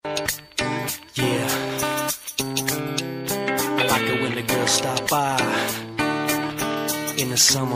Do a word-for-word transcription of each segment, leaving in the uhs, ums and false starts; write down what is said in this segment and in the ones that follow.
Yeah, I like it when the girls stop by in the summer.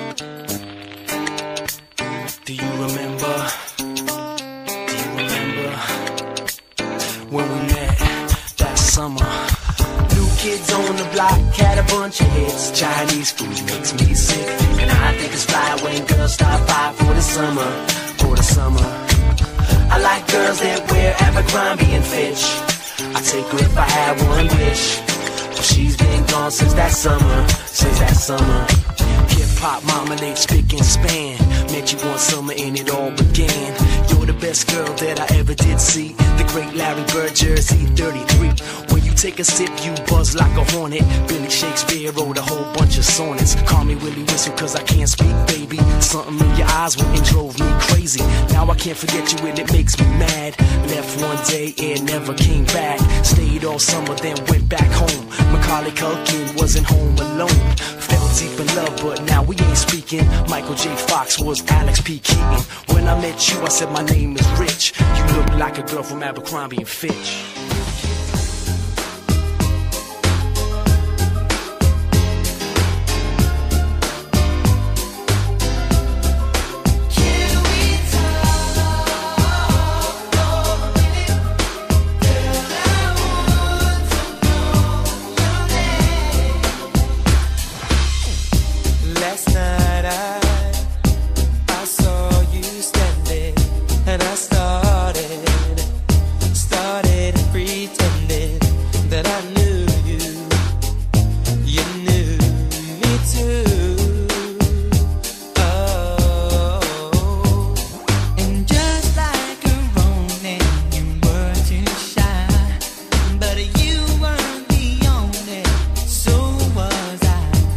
Do you remember? Do you remember when we met that summer? New kids on the block had a bunch of hits. Chinese food makes me sick, and I think it's fly when girls stop by for the summer, for the summer. I like girls that wear Abercrombie and Fitch. I'd take her if I had one wish, but she's been gone since that summer, since that summer. Hip-hop, marmalade, spick and span. Met you one summer and it all began. You're the best girl that I ever did see. The great Larry Bird, Jersey thirty-three. When you take a sip, you buzz like a hornet. Billy Shakespeare wrote a whole bunch of sonnets. Call me Willie Whistle cause I can't speak, baby. Something in your eyes went and drove me crazy. Now I can't forget you and it makes me mad. Left one day and never came back. Stayed all summer then went back home. Macaulay Culkin wasn't home alone. Fell deep in love but now we ain't speaking. Michael J. Fox was Alex P. Keaton. When I met you I said my name is Rich. You look like a girl from Abercrombie and Fitch. Last night I, I saw you standing, and I started, started pretending that I knew you, you knew me too, oh, and just like a Ronin, you were too shy, but you weren't the only, so was I.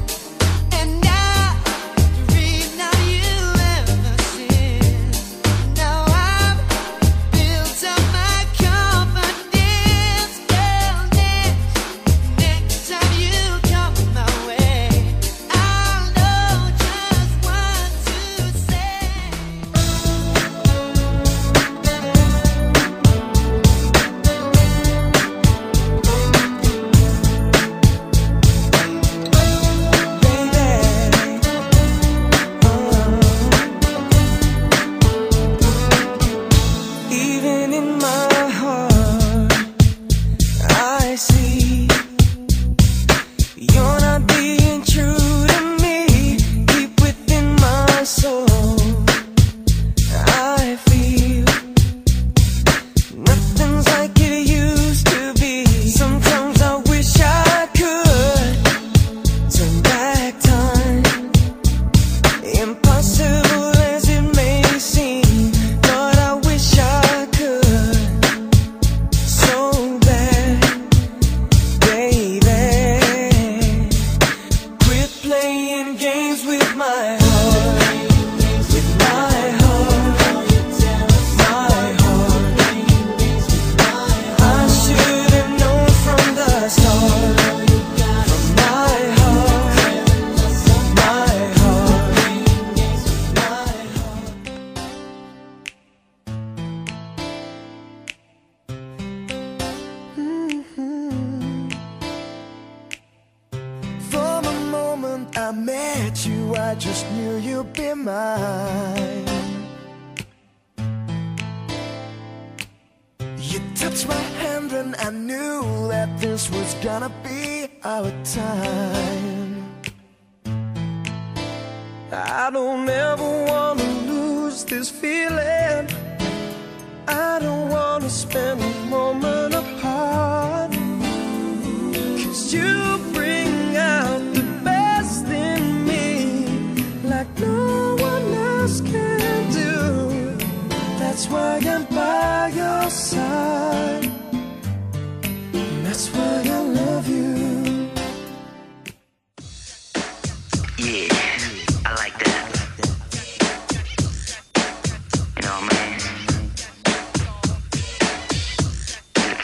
I met you, I just knew you'd be mine. You touched my hand and I knew that this was gonna be our time. I don't ever wanna lose this feeling. I don't wanna spend a moment apart, 'cause you bring out the best in me like no one else can do. That's why I'm by your side, and that's why I love you. Yeah, I like that. You know, man, the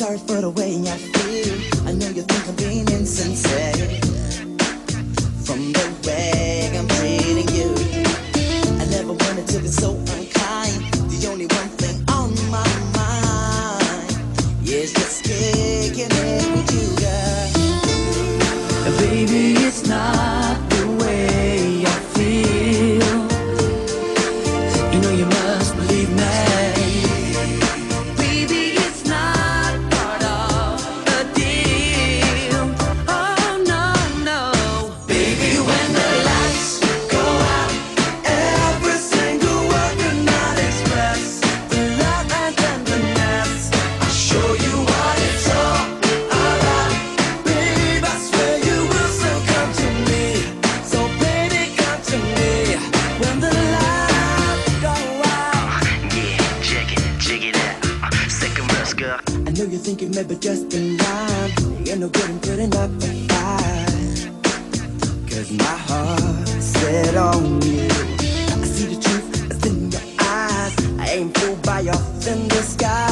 sorry for the way I feel. I know you think I'm being insincere. From the way I'm treating you, I never wanted to be so unkind. The only one thing on my mind is just kicking it with you, girl. Baby, it's not the way I feel. You know you must believe me. I know you're thinking maybe just in line. You ain't no good in putting up a fight, cause my heart's set on you. I see the truth that's in your eyes. I ain't fooled by your in the sky.